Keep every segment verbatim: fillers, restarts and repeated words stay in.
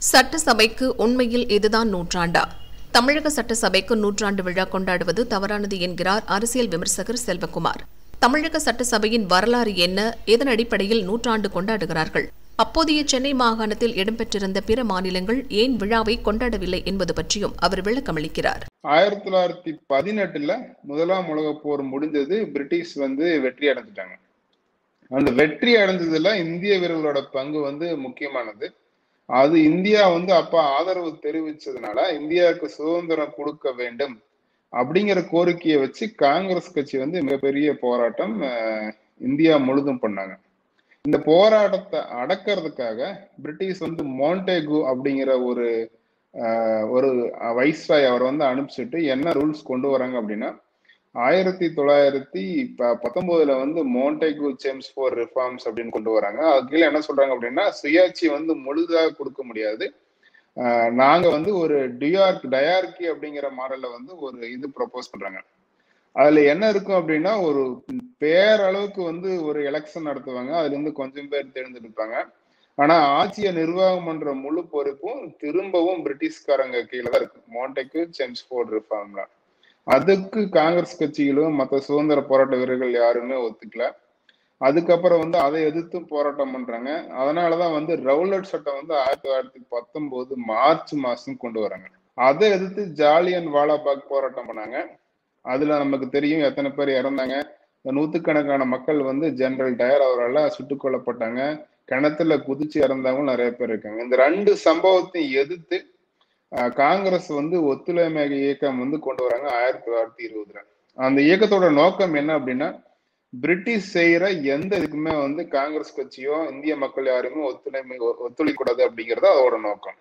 சட்டசபைக்கு உண்மையில் இதுதான் நூற்றாண்டா? தமிழக சட்டசபைக்கு நூற்றாண்டு விழா கொண்டாடுவது தவறானது என்கிறார் அரசியல் விமர்சகர் செல்வகுமார். தமிழக சட்டசபையின் வரலாறு என்ன? இதன் அடிப்படையில் நூற்றாண்டு கொண்டாடுகிறார்கள். அப்போதைய சென்னை மாகாணத்தில் இடம்பெற்றிருந்த பிற மாநிலங்கள் ஏன் விழாவை கொண்டாடவில்லை என்பது பற்றியும் அவர் விளக்கமளிக்கிறார். ஆயிரத்தி தொள்ளாயிரத்தி பதினெட்டுல முதலாம் உலக போர் முடிந்தது. பிரிட்டிஷ் வந்து வெற்றி அடைஞ்சிட்டாங்க. அந்த வெற்றி அடைஞ்சதுல இந்திய வீரர்களோட பங்கு வந்து முக்கியமானது. அது இந்தியா வந்து அப்ப ஆதரவு தெரிவிச்சதுனால இந்தியாவுக்கு சுதந்திரம் கொடுக்க வேண்டும் அப்படிங்கிற கோரிக்கையை வச்சு காங்கிரஸ் கட்சி வந்து மிகப்பெரிய போராட்டம் இந்தியா முழுதும் பண்ணாங்க. இந்த போராட்டத்தை அடக்கிறதுக்காக பிரிட்டிஷ் வந்து மாண்டேகு அப்படிங்கிற ஒரு ஒரு வைஸ்ராய் அவர் வந்து அனுப்பிச்சுட்டு என்ன ரூல்ஸ் கொண்டு வராங்க அப்படின்னா, ஆயிரத்தி தொள்ளாயிரத்தி பத்தொன்பதுல வந்து மாண்டேகு சேம்ஸ் ஃபார் ரிஃபார்ம்ஸ் அப்படின்னு கொண்டு வராங்க. அது கீழே என்ன சொல்றாங்க அப்படின்னா, சுயாட்சி வந்து முழுதாக கொடுக்க முடியாது, நாங்க வந்து ஒரு டியார்க் டயார்கி அப்படிங்கிற மாடல்ல வந்து ஒரு இது ப்ரொபோஸ் பண்றாங்க. அதுல என்ன இருக்கும் அப்படின்னா, ஒரு பேரளவுக்கு வந்து ஒரு எலெக்ஷன் நடத்துவாங்க. அதுல இருந்து கொஞ்சம் பேர் தேர்ந்தெடுப்பாங்க. ஆனா ஆட்சியை நிர்வாகம் பண்ற முழு பொறுப்பும் திரும்பவும் பிரிட்டிஷ்காரங்க கீழே தான் இருக்கு. மாண்டேகு சேம்ஸ் ஃபார் ரிஃபார்ம்ல அதுக்கு காங்கிரஸ் கட்சிகளும் மற்ற சுதந்திர போராட்ட வீரர்கள் யாருமே ஒத்துக்கல. அதுக்கப்புறம் வந்து அதை எதிர்த்து போராட்டம் பண்றாங்க. அதனாலதான் வந்து ரவுலட் சட்டம் வந்து ஆயிரத்தி தொள்ளாயிரத்தி பத்தொன்பது மார்ச் மாசம் கொண்டு வராங்க. அதை எதிர்த்து ஜாலியன் வாலாபாக் போராட்டம் பண்ணாங்க. அதுல நமக்கு தெரியும் எத்தனை பேர் இறந்தாங்க. நூத்துக்கணக்கான மக்கள் வந்து ஜெனரல் டயர் அவரால் சுட்டுக் கொல்லப்பட்டாங்க. கிணத்துல குதிச்சு இறந்தவங்க நிறைய பேர் இருக்காங்க. இந்த ரெண்டு சம்பவத்தையும் எதிர்த்து காங்கிரஸ் வந்து ஒத்துழைமை இயக்கம் வந்து கொண்டு வராங்க ஆயிரத்தி தொள்ளாயிரத்தி இருபதுல. அந்த இயக்கத்தோட நோக்கம் என்ன அப்படின்னா, பிரிட்டிஷ் செய்யற எந்த இதுக்குமே வந்து காங்கிரஸ் கட்சியோ இந்திய மக்கள் யாருமே ஒத்துழைமை ஒத்துழைக்க கூடாது அப்படிங்கிறது அதோட நோக்கம்.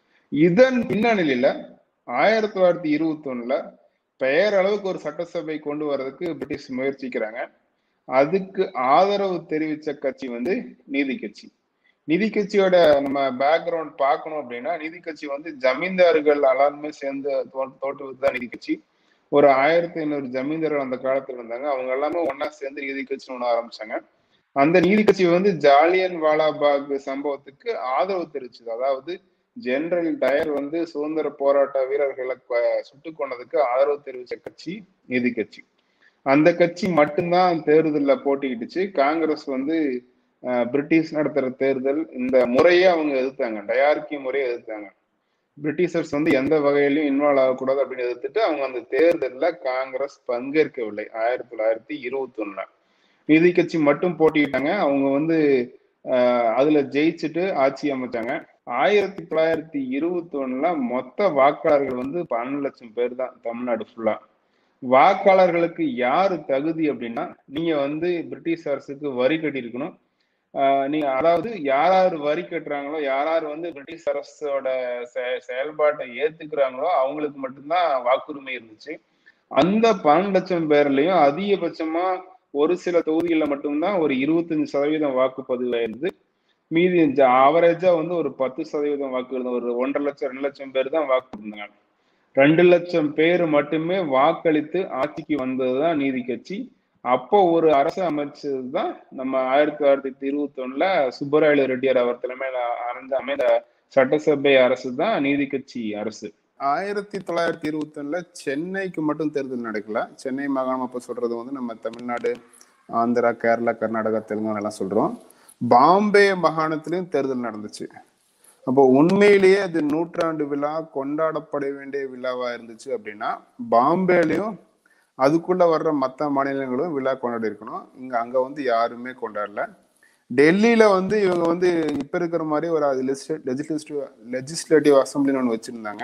இதன் பின்னணியில ஆயிரத்தி தொள்ளாயிரத்தி இருபத்தி ஒண்ணுல பெயரளவுக்கு ஒரு சட்டசபை கொண்டு வர்றதுக்கு பிரிட்டிஷ் முயற்சிக்கிறாங்க. அதுக்கு ஆதரவு தெரிவிச்ச கட்சி வந்து நீதி கட்சி. நிதி கட்சியோட நம்ம பேக்ரவுண்ட் பார்க்கணும் அப்படின்னா, நீதி கட்சி வந்து ஜமீன்தார்கள் எல்லாருமே சேர்ந்து தோற்றுவது தான் நீதி கட்சி. ஒரு ஆயிரத்தி ஐநூறு ஜமீன்தார்கள் அந்த காலத்துல இருந்தாங்க. அவங்க எல்லாமே ஒன்னா சேர்ந்து நீதி கட்சின்னு ஒண்ணு ஆரம்பிச்சாங்க. அந்த நீதி கட்சி வந்து ஜாலியன் வாலாபாக் சம்பவத்துக்கு ஆதரவு தெரிவிச்சது. அதாவது ஜெனரல் டயர் வந்து சுதந்திர போராட்ட வீரர்களை சுட்டுக் கொண்டதுக்கு ஆதரவு தெரிவிச்ச கட்சி நீதி கட்சி. அந்த கட்சி மட்டும்தான் தேர்தலில் போட்டிக்கிட்டுச்சு. காங்கிரஸ் வந்து பிரிட்டிஷ் நடத்துற தேர்தல் இந்த முறையே அவங்க எதிர்த்தாங்க. டயார்கி முறையை எதிர்த்தாங்க. பிரிட்டிஷர்ஸ் வந்து எந்த வகையிலையும் இன்வால்வ் ஆகக்கூடாது அப்படின்னு எதிர்த்துட்டு அவங்க அந்த தேர்தலில் காங்கிரஸ் பங்கேற்கவில்லை. ஆயிரத்தி தொள்ளாயிரத்தி இருபத்தி ஒண்ணுல நீதி கட்சி மட்டும் போட்டிக்கிட்டாங்க. அவங்க வந்து அஹ் அதுல ஜெயிச்சுட்டு ஆட்சி அமைச்சாங்க. ஆயிரத்தி தொள்ளாயிரத்தி இருபத்தி ஒண்ணுல மொத்த வாக்காளர்கள் வந்து பன்னெண்டு லட்சம் பேர் தான் தமிழ்நாடு ஃபுல்லா. வாக்காளர்களுக்கு யாரு தகுதி அப்படின்னா, நீங்க வந்து பிரிட்டிஷ் அரசுக்கு வரி கட்டியிருக்கணும். ஆஹ் நீங்க அதாவது யாராரு வரி கட்டுறாங்களோ, யாராரு வந்து பிரிட்டிஷ் அரசோட செயல்பாட்டை ஏத்துக்கிறாங்களோ அவங்களுக்கு மட்டும்தான் வாக்குரிமை இருந்துச்சு. அந்த பன்னெண்டு லட்சம் பேர்லயும் அதிகபட்சமா ஒரு சில தொகுதிகளில் மட்டும்தான் ஒரு இருபத்தஞ்சு சதவீதம் வாக்குப்பதிவு இருந்தது. மீதி ஆவரேஜா வந்து ஒரு பத்து சதவீதம் வாக்கு இருந்தது. ஒரு ஒன்றரை லட்சம் ரெண்டு லட்சம் பேர் தான் வாக்கு இருந்தாங்க. ரெண்டு லட்சம் பேர் மட்டுமே வாக்களித்து ஆட்சிக்கு வந்ததுதான் நீதி கட்சி. அப்போ ஒரு அரசு அமைச்சதுதான் நம்ம ஆயிரத்தி தொள்ளாயிரத்தி இருபத்தி ஒண்ணுல சுப்பராயலு ரெட்டியார் அவர் தலைமையில அமைந்த சட்டசபை அரசு தான் நீதி கட்சி அரசு. ஆயிரத்தி தொள்ளாயிரத்தி இருபத்தி ஒண்ணுல சென்னைக்கு மட்டும் தேர்தல் நடக்கல. சென்னை மாகாணம் அப்ப சொல்றது வந்து நம்ம தமிழ்நாடு, ஆந்திரா, கேரளா, கர்நாடகா, தெலுங்கானா எல்லாம் சொல்றோம். பாம்பே மாகாணத்திலையும் தேர்தல் நடந்துச்சு. அப்போ உண்மையிலேயே அது நூற்றாண்டு விழா கொண்டாடப்பட வேண்டிய விழாவா இருந்துச்சு அப்படின்னா, பாம்பேலையும் அதுக்குள்ள வர்ற மற்ற மாநிலங்களும் விழா கொண்டாடி இருக்கணும். இங்க அங்க வந்து யாருமே கொண்டாடல. டெல்லியில வந்து இவங்க வந்து இப்ப இருக்கிற மாதிரி ஒரு லெஜிஸ்லேட்டிவ் லெஜிஸ்லேட்டிவ் அசம்பிளின்னு ஒன்று வச்சிருந்தாங்க.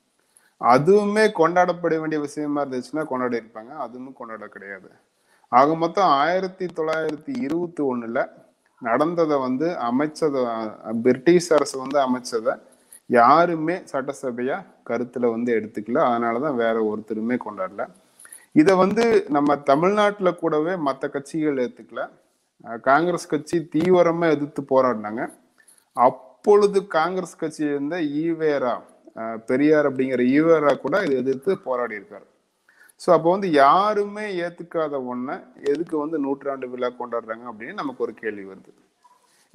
அதுவுமே கொண்டாடப்பட வேண்டிய விஷயமா இருந்துச்சுன்னா கொண்டாடி இருப்பாங்க. அதுவும் கொண்டாட கிடையாது. ஆக மொத்தம் ஆயிரத்தி தொள்ளாயிரத்தி இருபத்தி ஒண்ணுல நடந்ததை வந்து அமைச்சதை பிரிட்டிஷ் அரசு வந்து அமைச்சதை யாருமே சட்டசபையா கருத்துல வந்து எடுத்துக்கல. அதனாலதான் வேற ஒருத்தருமே கொண்டாடல. இதை வந்து நம்ம தமிழ்நாட்டுல கூடவே மற்ற கட்சிகள் ஏத்துக்கல. காங்கிரஸ் கட்சி தீவிரமா எதிர்த்து போராடினாங்க. அப்பொழுது காங்கிரஸ் கட்சி இருந்த ஈவேரா, பெரியார் அப்படிங்கிற ஈவேரா கூட இதை எதிர்த்து போராடி இருக்காரு. ஸோ அப்போ வந்து யாருமே ஏத்துக்காத ஒன்றை எதுக்கு வந்து நூற்றாண்டு விழா கொண்டாடுறாங்க அப்படின்னு நமக்கு ஒரு கேள்வி வருது.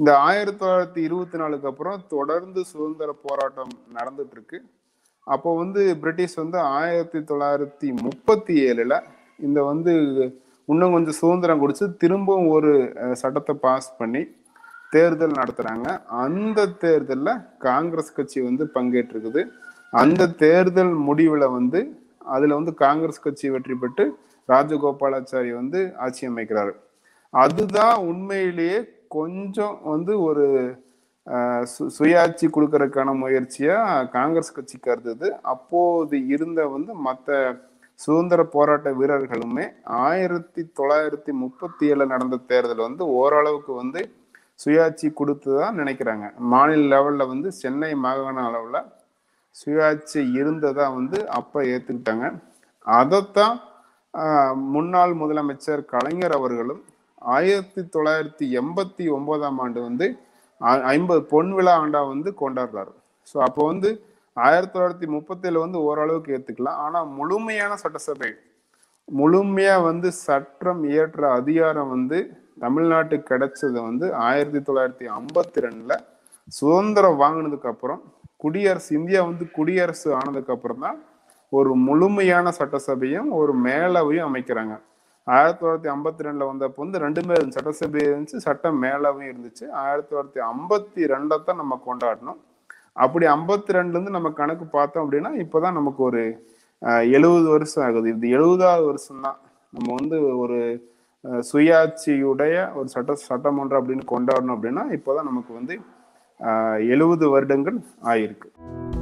இந்த ஆயிரத்தி தொள்ளாயிரத்தி இருபத்தி நாலுக்கு அப்புறம் தொடர்ந்து சுதந்திர போராட்டம் நடந்துட்டு இருக்கு. அப்போ வந்து பிரிட்டிஷ் வந்து ஆயிரத்தி தொள்ளாயிரத்தி முப்பத்தி ஏழுல இந்த வந்து இன்னும் கொஞ்சம் சுதந்திரம் கொடுத்து திரும்பவும் ஒரு சட்டத்தை பாஸ் பண்ணி தேர்தல் நடத்துறாங்க. அந்த தேர்தலில் காங்கிரஸ் கட்சி வந்து பங்கேற்றிருக்குது. அந்த தேர்தல் முடிவுல வந்து அதுல வந்து காங்கிரஸ் கட்சி வெற்றி பெற்று ராஜகோபாலாச்சாரி வந்து ஆட்சி அமைக்கிறாரு. அதுதான் உண்மையிலேயே கொஞ்சம் வந்து ஒரு சுயாட்சி கொடுக்கறதுக்கான முயற்சியா காங்கிரஸ் கட்சி கருதுது. அப்போது இருந்த வந்து மற்ற சுதந்திர போராட்ட வீரர்களுமே ஆயிரத்தி தொள்ளாயிரத்தி முப்பத்தி ஏழுல நடந்த தேர்தல் வந்து ஓரளவுக்கு வந்து சுயாட்சி கொடுத்துதான் நினைக்கிறாங்க. மாநில லெவல்ல வந்து சென்னை மாகாண அளவுல சுயாட்சி இருந்ததா வந்து அப்ப ஏத்துக்கிட்டாங்க. அதைத்தான் முன்னாள் முதலமைச்சர் கலைஞர் அவர்களும் ஆயிரத்தி தொள்ளாயிரத்தி எண்பத்தி ஒன்பதாம் ஆண்டு வந்து ஐம்பது பொன் விழா ஆண்டா வந்து கொண்டாடுறாரு. ஸோ அப்போ வந்து ஆயிரத்தி தொள்ளாயிரத்தி முப்பத்தி ஏழு வந்து ஓரளவுக்கு ஏத்துக்கலாம். ஆனா முழுமையான சட்டசபை முழுமையா வந்து சட்டம் இயற்ற அதிகாரம் வந்து தமிழ்நாட்டுக்கு கிடைச்சது வந்து ஆயிரத்தி தொள்ளாயிரத்தி ஐம்பத்தி ரெண்டுல சுதந்திரம் வாங்கினதுக்கு அப்புறம் குடியரசு இந்தியா வந்து குடியரசு ஆனதுக்கு அப்புறம் தான் ஒரு முழுமையான சட்டசபையும் ஒரு மேலவையும் அமைக்கிறாங்க. ஆயிரத்தி தொள்ளாயிரத்தி ஐம்பத்தி ரெண்டுல வந்தப்போ வந்து ரெண்டுமே சட்டசபை இருந்துச்சு, சட்டம் மேலவையும் இருந்துச்சு. ஆயிரத்தி தொள்ளாயிரத்தி ஐம்பத்தி ரெண்டை தான் நம்ம கொண்டாடணும். அப்படி ஐம்பத்தி ரெண்டுல இருந்து நம்ம கணக்கு பார்த்தோம் அப்படின்னா இப்பதான் நமக்கு ஒரு எழுபது வருஷம் ஆகுது. இது எழுபதாவது வருஷம் தான் நம்ம வந்து ஒரு சுயாட்சியுடைய ஒரு சட்ட சட்டமன்றம் அப்படின்னு கொண்டாடணும் அப்படின்னா இப்போதான் நமக்கு வந்து எழுபது வருடங்கள் ஆயிருக்கு.